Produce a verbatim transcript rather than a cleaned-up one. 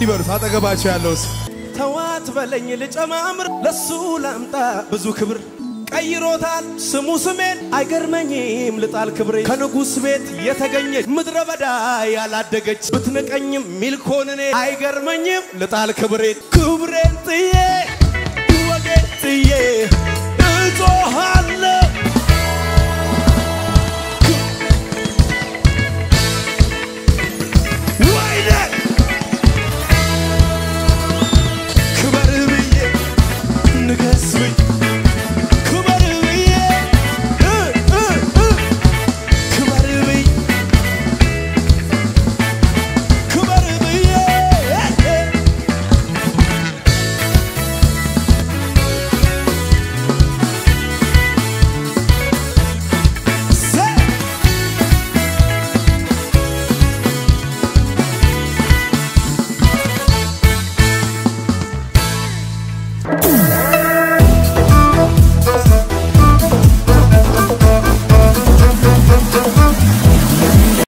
ይበርታ አጠገባቸው ያለው ተዋት በለኝ ልጨማምር ለሱ ላምጣ ብዙ ክብር ቀይሮታል ስሙ ስሜን አይገርመኝም ልጣል ክብሬ ከንጉስ ቤት የተገኘች ምድረ በዳ ያላደገች ብትነቀኝም ሚልኮንኔ አይገርመኝም ልጣል ክብሬ ክብሬን ጥዬ ወጌን ጥዬ